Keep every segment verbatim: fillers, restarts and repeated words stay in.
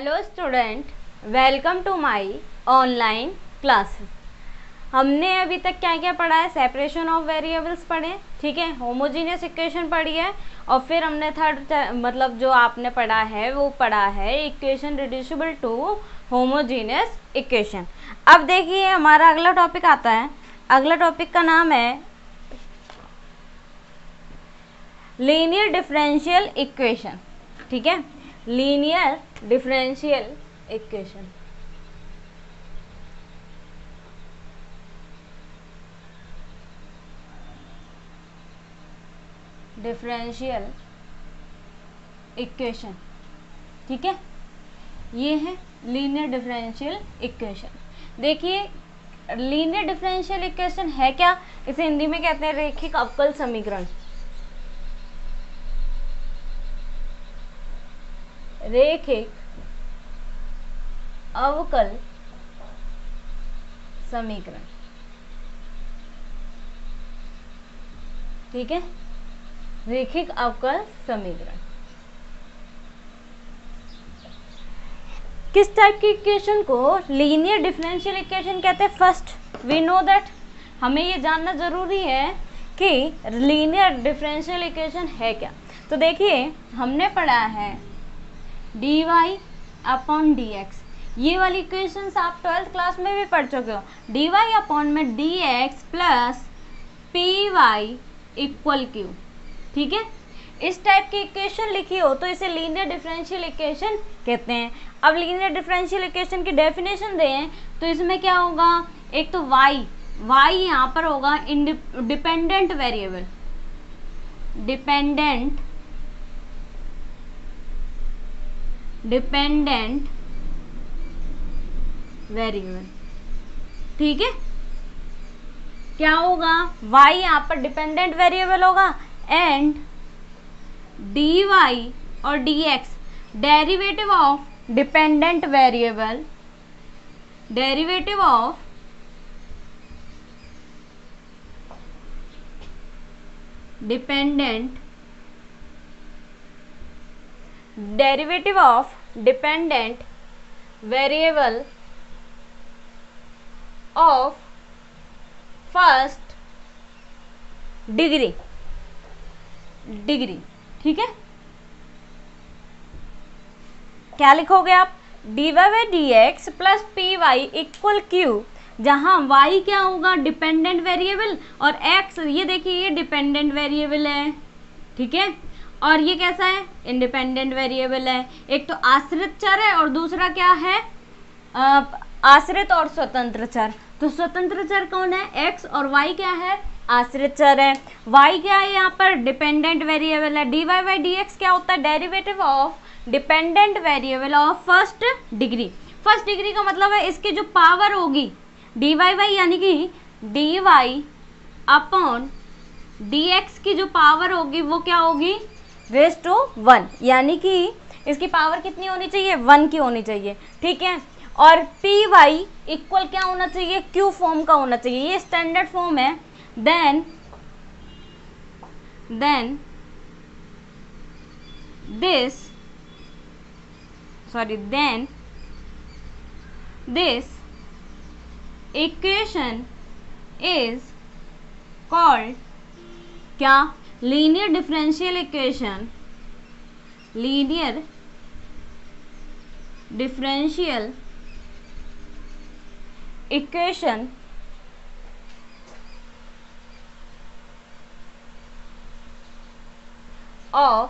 Hello student, welcome to my online classes. हमने अभी तक क्या क्या पढ़ा है? सेपरेशन ऑफ वेरिएबल्स पढ़े, ठीक है, होमोजीनियस इक्वेशन पढ़ी है, और फिर हमने थर्ड मतलब जो आपने पढ़ा है वो पढ़ा है equation reducible to homogeneous equation. अब देखिए हमारा अगला टॉपिक आता है। अगला टॉपिक का नाम है लीनियर डिफरेंशियल इक्वेशन, ठीक है, linear differential equation. Differential equation, ठीक है, ये है लीनियर डिफरेंशियल इक्वेशन। देखिए लीनियर डिफरेंशियल इक्वेशन है क्या? इसे हिंदी में कहते हैं रैखिक अवकल समीकरण। रैखिक अवकल समीकरण, ठीक है, रैखिक अवकल समीकरण। किस टाइप की इक्वेशन को लीनियर डिफरेंशियल इक्वेशन कहते हैं? फर्स्ट वी नो दैट, हमें ये जानना जरूरी है कि लीनियर डिफरेंशियल इक्वेशन है क्या। तो देखिए हमने पढ़ा है d y upon d x, ये वाली इक्वेशंस आप ट्वेल्थ क्लास में भी पढ़ चुके हो। डी वाई अपॉन में d x plus p y equal q, ठीक है, इस टाइप की इक्वेशन लिखी हो तो इसे लीनियर डिफरेंशियल इक्वेशन कहते हैं। अब लीनियर डिफरेंशियल इक्वेशन की डेफिनेशन दें तो इसमें क्या होगा? एक तो y, y यहाँ पर होगा dependent variable, dependent dependent variable, ठीक है, क्या होगा? y यहाँ पर डिपेंडेंट वेरिएबल होगा एंड डी वाई और d x derivative of dependent variable, derivative of dependent derivative of dependent variable of first degree degree ठीक है, क्या लिखोगे आप? D y by d x plus p y equal q, जहां y क्या होगा? Dependent variable, और x ये देखिए ये डिपेंडेंट वेरिएबल है, ठीक है, और ये कैसा है? इंडिपेंडेंट वेरिएबल है। एक तो आश्रित चर है और दूसरा क्या है? आ, आश्रित और स्वतंत्र चर। तो स्वतंत्र चर कौन है? x, और y क्या है? आश्रित चर है। y क्या है? यहाँ पर डिपेंडेंट वेरिएबल है। D y by d x क्या होता है? Derivative of dependent variable of first degree. First degree का मतलब है इसकी जो पावर होगी डी वाई बाई, यानी कि d y upon d x की जो पावर होगी वो क्या होगी? रेज टू वन, यानी कि इसकी पावर कितनी होनी चाहिए? वन की होनी चाहिए, ठीक है, और पी वाई इक्वल क्या होना चाहिए? क्यू फॉर्म का होना चाहिए, ये स्टैंडर्ड फॉर्म है। Then then this sorry then this equation is called क्या? linear differential equation, linear differential equation of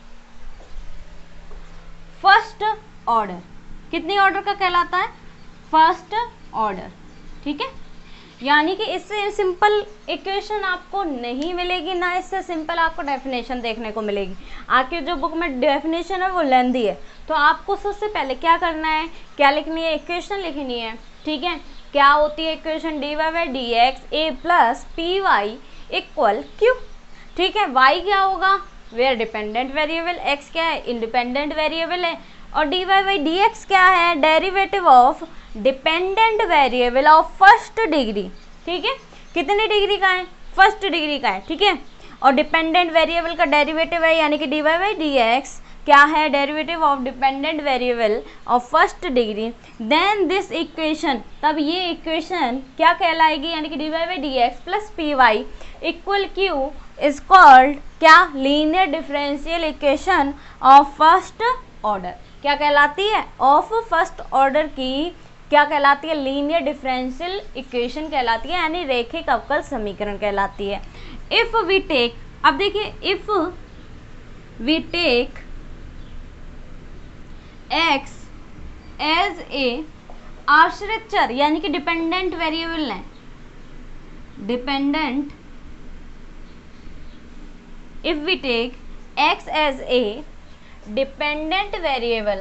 first order. कितनी ऑर्डर का कहलाता है? फर्स्ट ऑर्डर, ठीक है, यानी कि इससे सिंपल इक्वेशन आपको नहीं मिलेगी, ना इससे सिंपल आपको डेफिनेशन देखने को मिलेगी। आपकी जो बुक में डेफिनेशन है वो लेंदी है, तो आपको सबसे पहले क्या करना है? क्या लिखनी है? इक्वेशन लिखनी है, ठीक है। क्या होती है equation? D y by d x a plus p y equal q, ठीक है। वाई क्या होगा? वेयर डिपेंडेंट वेरिएबल, एक्स क्या है? इंडिपेंडेंट वेरिएबल है, और d y by d x क्या है? Derivative of dependent variable of first degree, ठीक है, कितनी डिग्री का है? फर्स्ट डिग्री का है, ठीक है, और डिपेंडेंट वेरिएबल का डेरिवेटिव है, यानी कि d y by d x क्या है, derivative of dependent variable of first degree, then this equation, तब ये इक्वेशन क्या कहलाएगी, यानी कि d y by d x plus p y equal q is called क्या, linear differential equation of first order. क्या कहलाती है, ऑफ फर्स्ट ऑर्डर की क्या कहलाती है, लीनियर डिफरेंशियल इक्वेशन कहलाती है, यानी रैखिक अवकल समीकरण कहलाती है। इफ वी टेक, अब देखिए if we take x as a आश्रित चर, यानी कि डिपेंडेंट वेरिएबल है, dependent, if we take x as a dependent variable,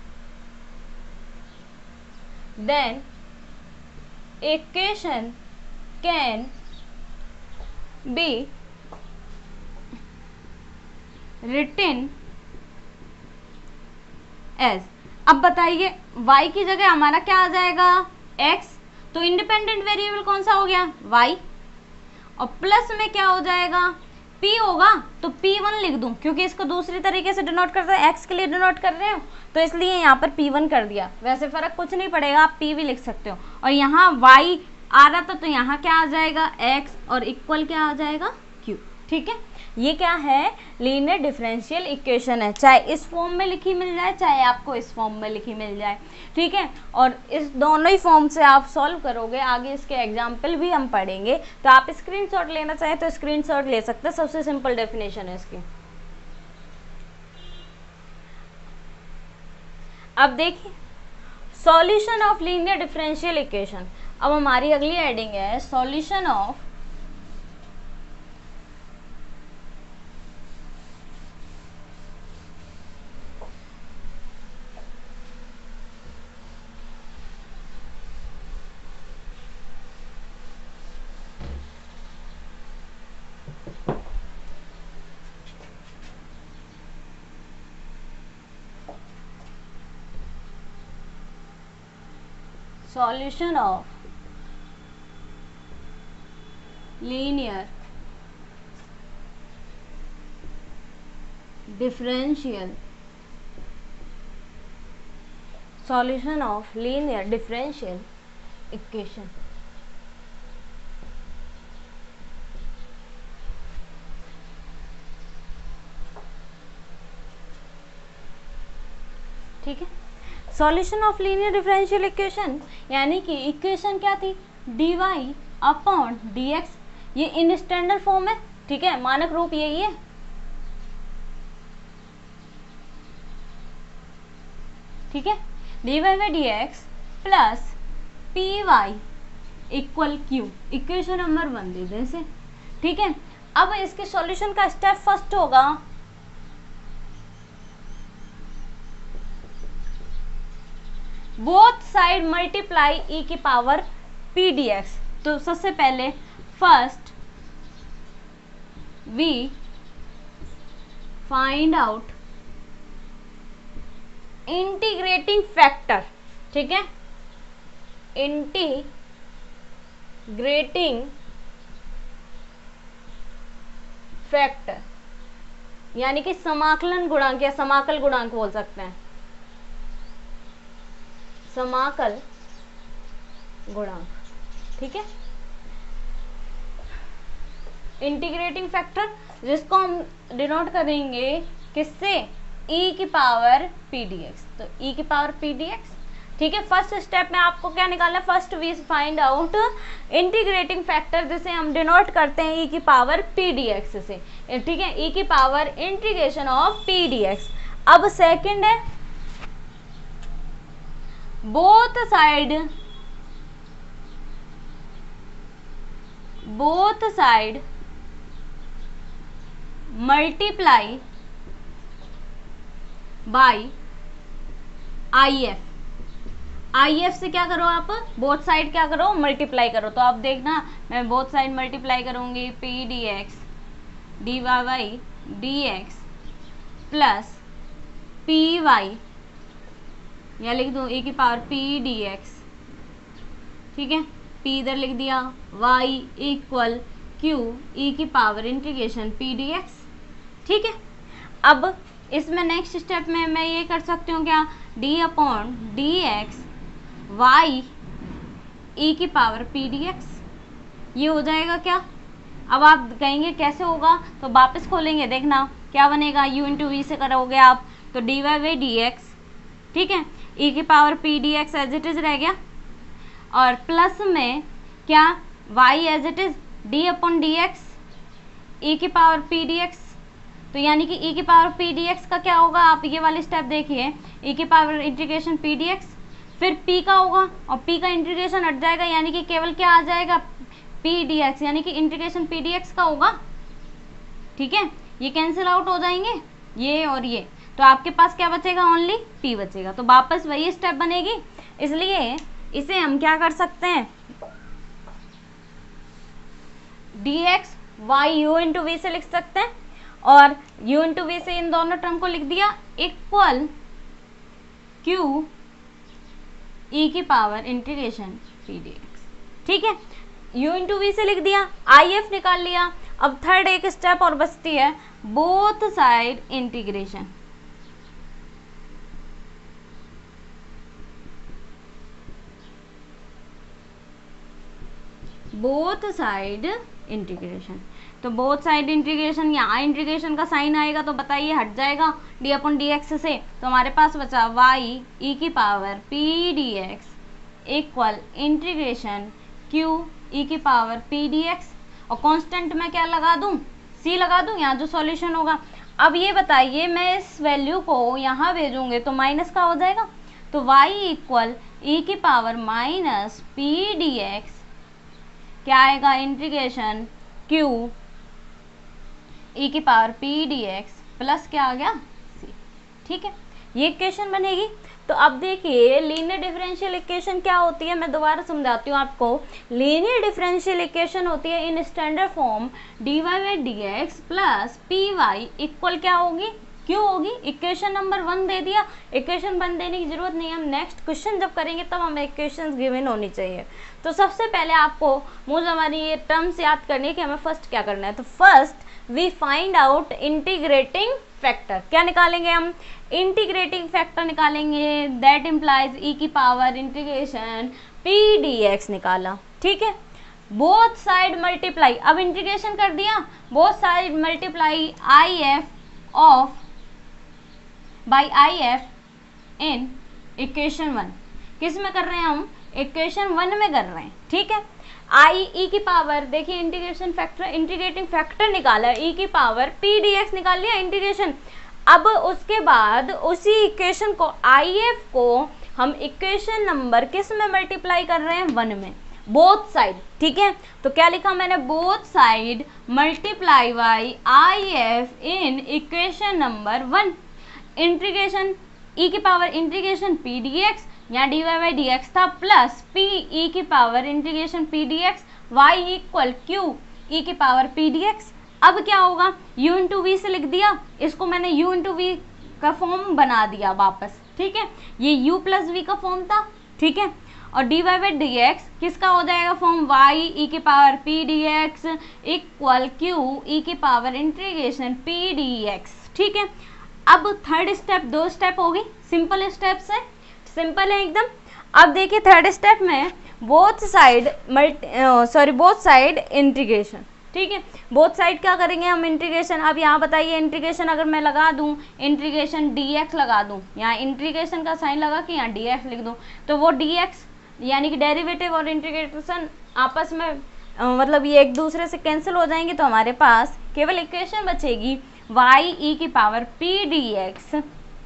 then equation can be written as, अब बताइए y की जगह हमारा क्या आ जाएगा, x, तो इंडिपेंडेंट वेरिएबल कौन सा हो गया, y, और प्लस में क्या हो जाएगा, p होगा, तो पी वन लिख दूं, क्योंकि इसको दूसरी तरीके से डिनोट करते हैं, x के लिए डिनोट कर रहे हो, तो इसलिए यहाँ पर पी वन कर दिया। वैसे फर्क कुछ नहीं पड़ेगा, आप p भी लिख सकते हो। और यहाँ y आ रहा था, तो यहाँ क्या आ जाएगा, x, और इक्वल क्या आ जाएगा, q। ठीक है, ये क्या है, लीनियर डिफरेंशियल इक्वेशन है, चाहे इस फॉर्म में लिखी मिल जाए, चाहे आपको इस फॉर्म में लिखी मिल जाए। ठीक है, और इस दोनों ही फॉर्म से आप सॉल्व करोगे, आगे इसके एग्जाम्पल भी हम पढ़ेंगे, तो आप स्क्रीनशॉट लेना चाहें तो स्क्रीनशॉट ले सकते हैं, सबसे सिंपल डेफिनेशन है इसकी। अब देखिए solution of linear differential equation, अब हमारी अगली हेडिंग है solution of solution of linear differential solution of linear differential equation। ठीक है, solution of linear differential equation, यानी कि इक्वेशन क्या थी, d y upon d x, ये इन स्टैंडर्ड फॉर्म है। ठीक है, मानक रूप यही है। ठीक है, d y by d x plus p y equal q, equation number one दे दें इसे। ठीक है, अब इसके सॉल्यूशन का स्टेप फर्स्ट होगा, बोथ साइड मल्टीप्लाई ई की पावर पी डी एक्स। तो सबसे पहले first we find out integrating factor. ठीक है, इंटीग्रेटिंग फैक्टर यानी कि समाकलन गुणांक या समाकल गुणांक बोल सकते हैं, समाकल गुणांक। ठीक है, इंटीग्रेटिंग फैक्टर जिसको हम डिनोट करेंगे किससे, e की पावर पी डी एक्स, तो e की पावर पी डी एक्स। ठीक है, फर्स्ट स्टेप में आपको क्या निकालना है, first we find out integrating factor जिसे हम डिनोट करते हैं e की पावर पी डी एक्स से। ठीक है, e की power integration of p d x. अब सेकंड है both side both side multiply by I F. I F से क्या करो आप, बोथ साइड क्या करो, मल्टीप्लाई करो। तो आप देखना, मैं बोथ साइड मल्टीप्लाई करूंगी, p d x d y by d x plus p y, या लिख दूँ e की पावर पी डी एक्स। ठीक है, p इधर लिख दिया, y इक्वल q e की power integration p d x. ठीक है, अब इसमें नेक्स्ट स्टेप में मैं ये कर सकती हूँ क्या, d upon d x y e की पावर पी डी एक्स, ये हो जाएगा क्या। अब आप कहेंगे कैसे होगा, तो वापस खोलेंगे, देखना क्या बनेगा, u इंटू वी से करोगे आप तो d y by d x, ठीक है, ई की power p d x as it is रह गया, और प्लस में क्या y as it is d upon d x e की पावर पी डी एक्स, तो यानी कि e की पावर पी डी एक्स का क्या होगा, आप ये वाली स्टेप देखिए, e की power integration p d x, फिर p का होगा और p का इंटीग्रेशन हट जाएगा, यानी कि केवल क्या आ जाएगा पी डी एक्स, यानी कि इंटीग्रेशन पी डी एक्स का होगा, ठीक है, ये कैंसिल आउट हो जाएंगे ये और ये, तो आपके पास क्या बचेगा, ओनली p बचेगा, तो वापस वही स्टेप बनेगी। इसलिए इसे हम क्या कर सकते हैं, d x y u into v से लिख सकते हैं, और u इंटू वी से इन दोनों टर्म को लिख दिया इक्वल q e की power integration p d x, ठीक है, u इंटू वी से लिख दिया, आई एफ निकाल लिया। अब थर्ड एक स्टेप और बचती है, both side integration, both side integration, तो बोथ साइड इंटीग्रेशन, यहाँ इंटीग्रेशन का साइन आएगा तो बताइए हट जाएगा डी अपॉन डी एक्स से, तो हमारे पास बचा वाई ई की power p d x equal integration q e की पावर पी डी एक्स, और कांस्टेंट में क्या लगा दूं, सी लगा दूं, यहाँ जो सॉल्यूशन होगा। अब ये बताइए मैं इस वैल्यू को यहाँ भेजूंगे तो माइनस का हो जाएगा, तो y इक्वल ई की power minus p d x क्या आएगा, इंटीग्रेशन q ई की power p d x plus क्या आ गया c, ठीक है, ये इक्वेशन बनेगी। तो अब देखिए लीनियर डिफरेंशियल इक्वेशन क्या होती है, मैं दोबारा समझाती हूँ आपको। लीनियर डिफरेंशियल इक्वेशन होती है in standard form d y by d x plus p y equal क्या होगी, क्यों होगी, इक्वेशन नंबर वन दे दिया, इक्वेशन वन देने की जरूरत नहीं है, हम नेक्स्ट क्वेश्चन जब करेंगे तब हमें इक्वेशंस गिवन होनी चाहिए। तो सबसे पहले आपको मुझे हमारी ये टर्म्स याद करनी है कि हमें फर्स्ट क्या करना है, तो first we find out integrating factor, क्या निकालेंगे हम, इंटीग्रेटिंग फैक्टर निकालेंगे, दैट इम्प्लाइज ई की power integration p d x निकाला, ठीक है, बोथ साइड मल्टीप्लाई, अब इंटीग्रेशन कर दिया, both side multiply I F of by I F in equation one, किस में कर रहे हैं हम, इक्वेशन वन में कर रहे हैं, ठीक है, आई ई की पावर, देखिए इंटीग्रेशन फैक्टर, इंटीग्रेटिंग फैक्टर निकाला, ई की पावर पी डी एक्स निकाल लिया इंटीग्रेशन। अब उसके बाद उसी इक्वेशन को आई एफ को हम इक्वेशन नंबर किस में मल्टीप्लाई कर रहे हैं, वन में, बोथ साइड, ठीक है, तो क्या लिखा मैंने, both side multiply by I F in equation number one, integration e की power integration p d x, यहाँ d y by d x था, प्लस पी ई की power integration p d x, y equal q e की power p d x. अब क्या होगा, u into v से लिख दिया, इसको मैंने u इंटू वी का फॉर्म बना दिया वापस, ठीक है, ये u प्लस वी का फॉर्म था, ठीक है, और d y by d x किसका हो जाएगा फॉर्म, y ई की power p d x equal q e की power integration p d x, ठीक है। अब थर्ड स्टेप, दो स्टेप होगी, सिंपल स्टेप्स है, सिंपल है एकदम। अब देखिए थर्ड स्टेप में both side multi sorry both side integration, ठीक है, बोथ साइड क्या करेंगे हम, इंटीग्रेशन। अब यहाँ बताइए इंटीग्रेशन अगर मैं लगा दूँ, इंटीग्रेशन डी एक्स लगा दूँ, यहाँ इंटीग्रेशन का साइन लगा के यहाँ डी एक्स लिख दूँ, तो वो डी एक्स यानी कि डेरिवेटिव और इंटीग्रेशन आपस में आ, मतलब ये एक दूसरे से कैंसिल हो जाएंगे, तो हमारे पास केवल इक्वेशन बचेगी वाई ई की power p d x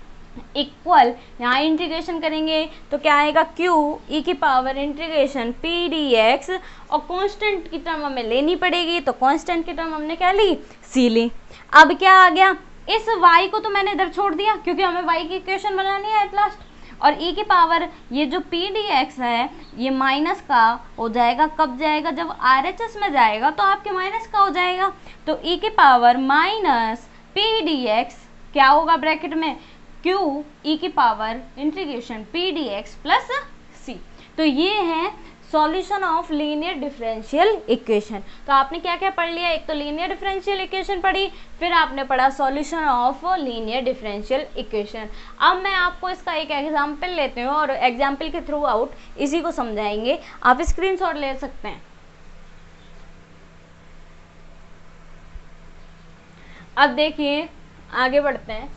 equal, यहाँ इंटीग्रेशन करेंगे तो क्या आएगा, क्यू ई की power integration p d x, और कांस्टेंट की टर्म हमें लेनी पड़ेगी, तो कांस्टेंट की टर्म हमने क्या ली, सी ली। अब क्या आ गया, इस y को तो मैंने इधर छोड़ दिया क्योंकि हमें y की इक्वेशन बनानी है एट लास्ट, और e की पावर ये जो पी डी एक्स है ये माइनस का हो जाएगा, कब जाएगा, जब आर एच एस में जाएगा तो आपके माइनस का हो जाएगा, तो e की power minus p d x क्या होगा ब्रैकेट में, क्यू ई की power integration p d x plus c. तो ये है solution of linear differential equation. तो आपने क्या क्या पढ़ लिया, एक तो लीनियर डिफरेंशियल इक्वेशन पढ़ी, फिर आपने पढ़ा solution of linear differential equation. अब मैं आपको इसका एक एग्जांपल लेते हूँ और एग्जांपल के थ्रू आउट इसी को समझाएंगे। आप स्क्रीनशॉट ले सकते हैं। अब देखिए आगे बढ़ते हैं।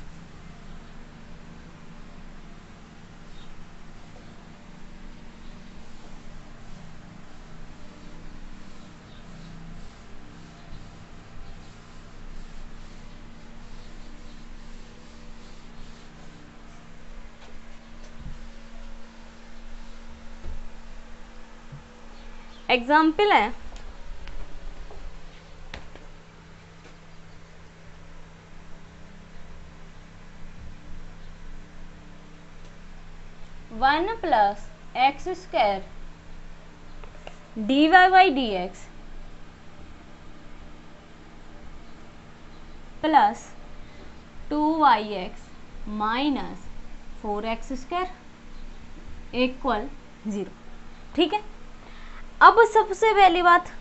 एग्जाम्पल है one plus x square d y by d x plus two y x minus four x square equal zero. ठीक है, अब सबसे पहली बात,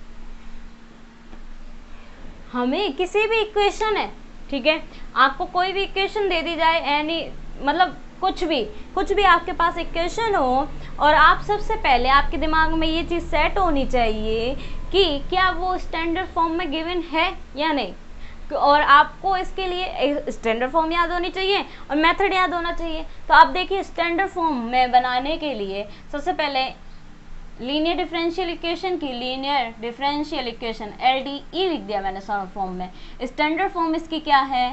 हमें किसी भी इक्वेशन है, ठीक है, आपको कोई भी इक्वेशन दे दी जाए, एनी मतलब कुछ भी कुछ भी आपके पास इक्वेशन हो, और आप सबसे पहले आपके दिमाग में ये चीज़ सेट होनी चाहिए कि क्या वो स्टैंडर्ड फॉर्म में गिवन है या नहीं, और आपको इसके लिए स्टैंडर्ड फॉर्म याद होनी चाहिए और मेथड याद होना चाहिए। तो आप देखिए स्टैंडर्ड फॉर्म में बनाने के लिए सबसे पहले लीनियर डिफरेंशियल इक्वेशन की linear differential equation L D E लिख दिया मैंने शॉर्ट फॉर्म में। स्टैंडर्ड फॉर्म इसकी क्या है,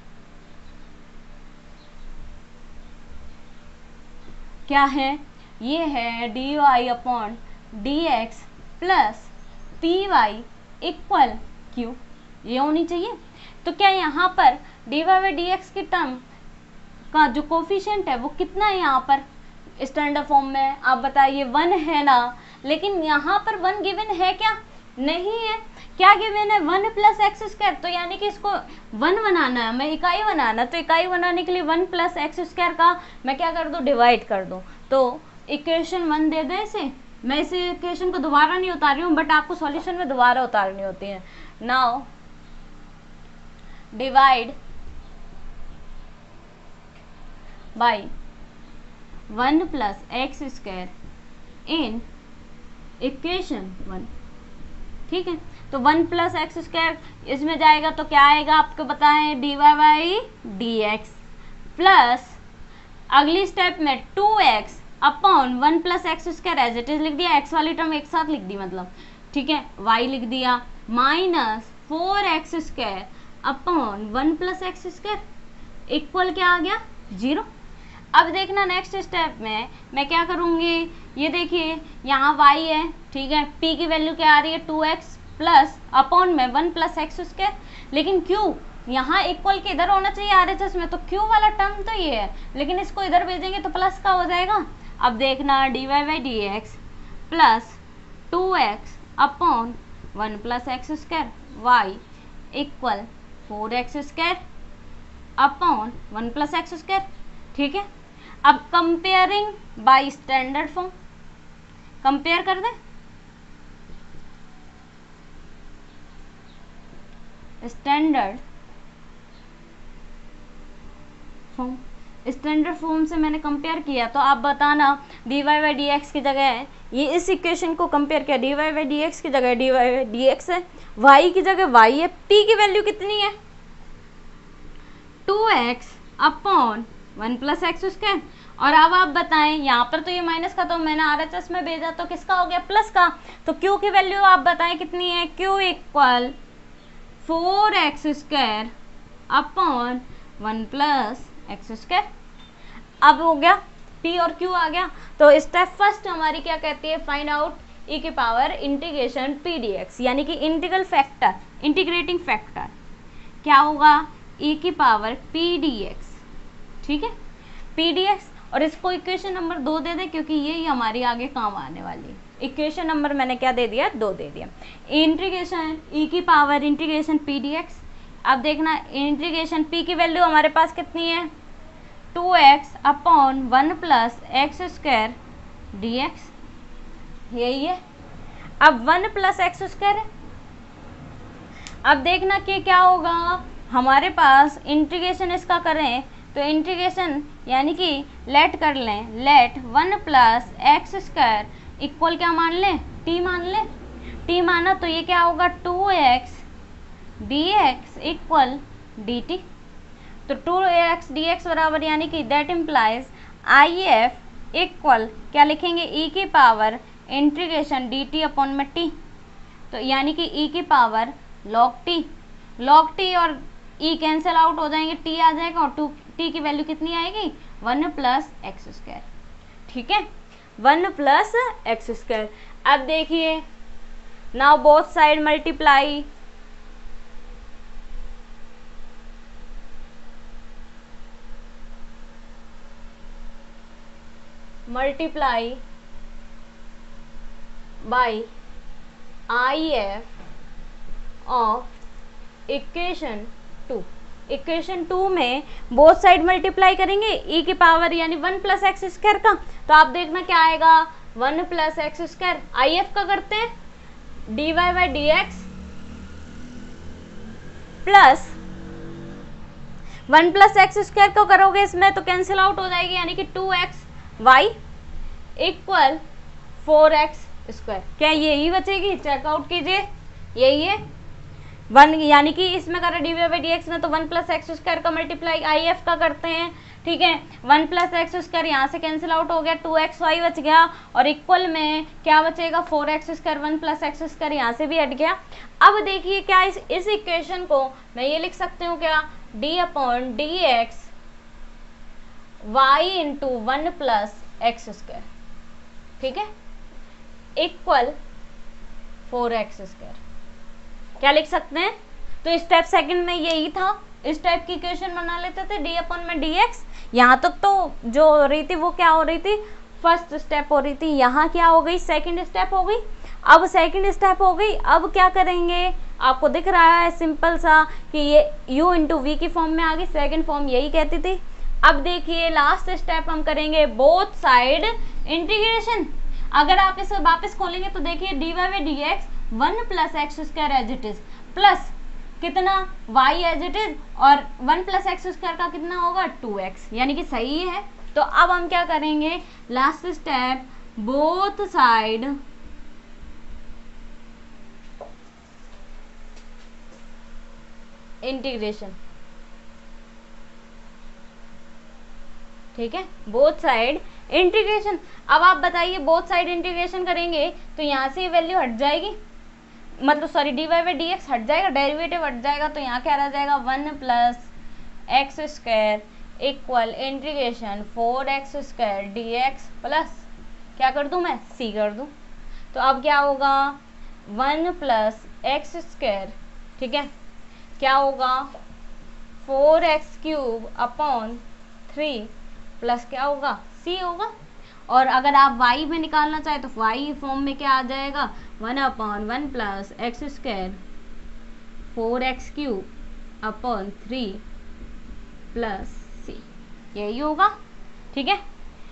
क्या है, ये है d y upon d x plus p y equal q, ये होनी चाहिए। तो क्या यहाँ पर d y by d x की टर्म का जो कोफिशिएंट है वो कितना है यहाँ पर स्टैंडर्ड फॉर्म में, आप बताइए, वन है ना। लेकिन यहाँ पर वन गिवन है क्या, नहीं है। क्या गिवन है, वन प्लस एक्स स्क्वायर। तो यानी कि इसको वन बनाना है, मैं इकाई बनाना, तो इकाई बनाने के लिए वन प्लस एक्स स्क्वायर का मैं क्या कर दूँ, डिवाइड कर दूँ। तो इक्वेशन वन दे दें इसे। मैं इस इक्वेशन को दोबारा नहीं उतार रही हूँ, बट आपको सॉल्यूशन में दोबारा उतारनी होती है। Now divide by one plus x square in equation one. ठीक है, तो वन प्लस एक्स स्क्वायर इसमें जाएगा तो क्या आएगा आपको बताएं, d y by d x plus अगली स्टेप में two x upon one plus x square as it is लिख दिया, एक्स वाली टर्म एक साथ लिख दी मतलब, ठीक है, वाई लिख दिया, minus four x square upon one plus x square equal क्या आ गया, जीरो। अब देखना नेक्स्ट स्टेप में मैं क्या करूँगी, ये देखिए यहाँ y है, ठीक है, p की वैल्यू क्या आ रही है, टू एक्स प्लस अपॉन में वन प्लस एक्स स्क्वायर, लेकिन q यहाँ इक्वल के इधर होना चाहिए आर एच एस में, तो q वाला टर्म तो ये है, लेकिन इसको इधर भेजेंगे तो प्लस का हो जाएगा। अब देखना d y by d x plus two x upon one plus x square y equal four x square upon one plus x square. ठीक है, अब comparing by standard form, compare कर दें, स्टैंडर्ड फॉर्म, स्टैंडर्ड फॉर्म से मैंने compare किया, तो आप बताना d y by d x की जगह ये इस इक्वेशन को कंपेयर किया, d y by d x की जगह d y by d x है, वाई की जगह वाई है, पी की वैल्यू कितनी है, two x upon one plus x square. और अब आप बताएं, यहाँ पर तो ये माइनस का तो मैंने आर एच एस में भेजा तो किसका हो गया, प्लस का। तो क्यू की वैल्यू आप बताएं कितनी है, q equal four x square upon one plus x square. अब हो गया पी और क्यू आ गया। तो स्टेप फर्स्ट हमारी क्या कहती है, फाइंड आउट ई की power integration p d x, यानी कि इंटीग्रल फैक्टर, इंटीग्रेटिंग फैक्टर क्या होगा, ई की पावर पी डी एक्स। ठीक है, पी डी एक्स, और इसको इक्वेशन नंबर दो दे दे क्योंकि ये ही हमारी आगे काम आने वाली है। इक्वेशन नंबर मैंने क्या दे दिया, दो दे दिया। इंटीग्रेशन ई की power integration p d x. अब देखना इंटीग्रेशन पी की वैल्यू हमारे पास कितनी है, two x upon one plus x square d x यही है। अब वन प्लस एक्स स्क्वायर है। अब देखना कि क्या होगा, हमारे पास इंटीग्रेशन इसका करें तो इंटीग्रेशन यानी कि लेट कर लें, let one plus x square equal क्या मान लें, टी मान लें। टी माना तो ये क्या होगा, two x d x equal d t. तो टू एक्स डी एक्स बराबर यानी कि that implies I F equal क्या लिखेंगे, ई की power integration d t upon में टी। तो यानी कि ई की power log t, log t और ई कैंसिल आउट हो जाएंगे, टी आ जाएगा और टू टी की वैल्यू कितनी आएगी, वन प्लस एक्स स्क्वायर। ठीक है, वन प्लस एक्स स्क्वायर। अब देखिए now both side multiply, multiply by I F of equation two. Equation two में बोथ साइड मल्टीप्लाई करेंगे ई की पावर यानी वन प्लस एक्स स्क्वायर का, तो आप देखना क्या आएगा, one plus x square. I F का करते हैं, d y by d x plus one plus x square को करोगे इसमें तो कैंसिल आउट हो जाएगी, यानी कि two x y equal four x square. क्या यही बचेगी, चेकआउट कीजिए, यही है वन, यानी कि इसमें करें d y by d x में तो वन प्लस एक्स स्क्वायर का मल्टीप्लाई आई एफ का करते हैं। ठीक है, वन प्लस एक्स स्क्वायर यहाँ से कैंसिल आउट हो गया, टू एक्स वाई बच गया और इक्वल में क्या बचेगा, four x square, one plus x square यहाँ से भी हट गया। अब देखिए क्या इस इस इक्वेशन को मैं ये लिख सकती हूँ क्या, d upon d x y into one plus x square. ठीक है, इक्वल फोर एक्स स्क्वायर, क्या लिख सकते हैं। तो स्टेप सेकंड में यही था, इस टाइप की इक्वेशन बना लेते थे, डी अपॉन में डी एक्स। यहाँ तक तो जो हो रही थी वो क्या हो रही थी, फर्स्ट स्टेप हो रही थी, यहाँ क्या हो गई, सेकंड स्टेप हो गई। अब सेकंड स्टेप हो गई, अब क्या करेंगे, आपको दिख रहा है सिंपल सा कि ये u इंटू वी की फॉर्म में आ गई, सेकेंड फॉर्म यही कहती थी। अब देखिए लास्ट स्टेप हम करेंगे बोथ साइड इंटीग्रेशन। अगर आप इसे वापस खोलेंगे तो देखिए d y by d x one plus x square as it is plus कितना y एज इट इज और वन प्लस एक्स स्क्वायर का कितना होगा टू एक्स, यानी कि सही है। तो अब हम क्या करेंगे, last step both side integration. ठीक है, बोथ साइड इंटीग्रेशन। अब आप बताइए बोथ साइड इंटीग्रेशन करेंगे तो यहाँ से वैल्यू हट जाएगी, मतलब sorry d y by d x हट जाएगा, डेरिवेटिव हट जाएगा, तो यहाँ क्या रह जाएगा, one plus x square equal integration four x square d x plus क्या कर दूँ मैं, सी कर दूँ। तो अब क्या होगा, वन प्लस एक्स स्क्वायर, ठीक है, क्या होगा four x cube upon three plus क्या होगा, सी होगा। और अगर आप y में निकालना चाहे तो y फॉर्म में क्या आ जाएगा, one upon one plus x square four x cube upon three plus c, यही होगा। ठीक है,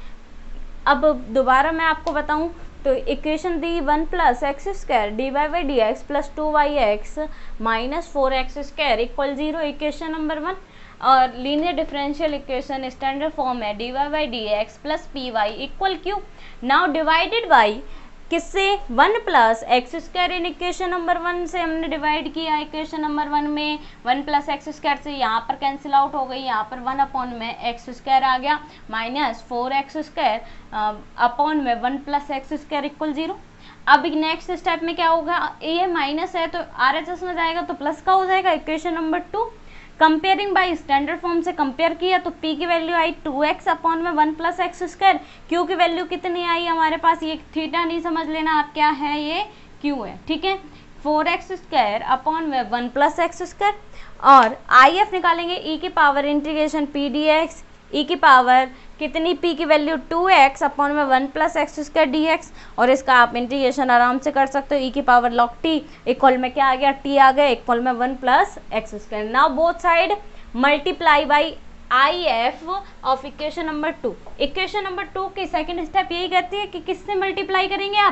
अब दोबारा मैं आपको बताऊं तो इक्वेशन दी one plus x square d y by d x plus two y x minus four x square equal zero, equation number one. और linear differential equation standard form है d y by d x plus p y equal q. Now divided by किससे, one plus x square in equation number one से हमने divide किया, equation number one में one plus x square से यहाँ पर cancel out हो गई, यहाँ पर वन अपॉन में एक्स स्क्वायर आ गया minus four x square upon में one plus x square equal zero. अब नेक्स्ट स्टेप में क्या होगा, ये माइनस है तो आर एच एस में जाएगा तो प्लस का हो जाएगा, equation number two. Comparing by standard form से कंपेयर किया तो p की वैल्यू आई टू एक्स अपॉन में one plus x square, q की वैल्यू कितनी आई हमारे पास, ये थीटा नहीं समझ लेना आप क्या है, ये q है। ठीक है, फोर एक्स स्क्वायर अपॉन में वन प्लस एक्स स्क्वायर और आई एफ निकालेंगे e की power integration p d x, e की पावर कितनी, p की वैल्यू टू एक्स अपॉन में one plus x square d x, और इसका आप इंटीग्रेशन आराम से कर सकते हो, e की पावर लॉग t इक्वल में क्या आ गया, t आ गया इक्वल में one plus x square. Now both side multiply by I F of equation number two. Equation number two की सेकंड स्टेप यही कहती है कि किससे मल्टीप्लाई करेंगे आप,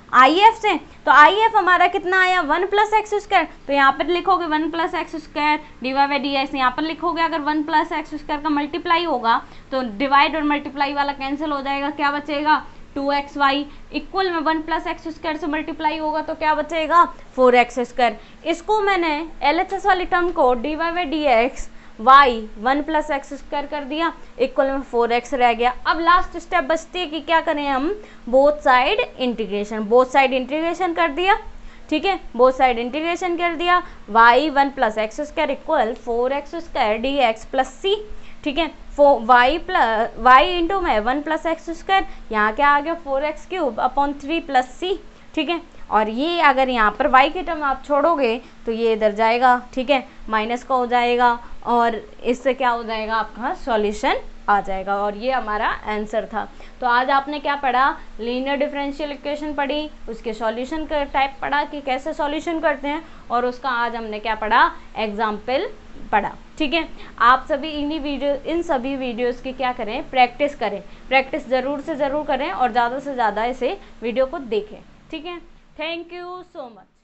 आई एफ से, तो आई एफ हमारा कितना आया वन प्लस एक्स स्क्वायर, तो यहाँ पर लिखोगे one plus x square divide by d x, यहाँ पर लिखोगे अगर वन प्लस एक्स स्क्वायर का मल्टीप्लाई होगा तो डिवाइड और मल्टीप्लाई वाला कैंसिल हो जाएगा, क्या बचेगा टू एक्स वाई इक्वल में वन प्लस एक्स स्क्वायर से मल्टीप्लाई होगा तो क्या बचेगा फोर एक्स स्क्वायर। इसको मैंने एल एच एस वाली टर्म को d y by d x y one plus x square कर दिया इक्वल में फोर एक्स रह गया। अब लास्ट स्टेप बचती है कि क्या करें हम both side integration, both side integration कर दिया, ठीक है, बोथ साइड इंटीग्रेशन कर दिया, y one plus x square equal four x square d x plus c, ठीक है, four y plus y into में वन प्लस एक्स स्क्वायर, यहाँ क्या आ गया four x cube upon three plus c, ठीक है, और ये अगर यहाँ पर y की टर्म आप छोड़ोगे तो ये इधर जाएगा, ठीक है, माइनस का हो जाएगा और इससे क्या हो जाएगा आपका सॉल्यूशन आ जाएगा, और ये हमारा आंसर था। तो आज आपने क्या पढ़ा, लीनियर डिफरेंशियल इक्वेशन पढ़ी, उसके सॉल्यूशन का टाइप पढ़ा कि कैसे सॉल्यूशन करते हैं, और उसका आज हमने क्या पढ़ा एग्जाम्पल पढ़ा, ठीक है। आप सभी इन्हीं वीडियो इन सभी वीडियोस की क्या करें प्रैक्टिस करें, प्रैक्टिस ज़रूर से ज़रूर करें और ज़्यादा से ज़्यादा इसे वीडियो को देखें, ठीक है। Thank you so much.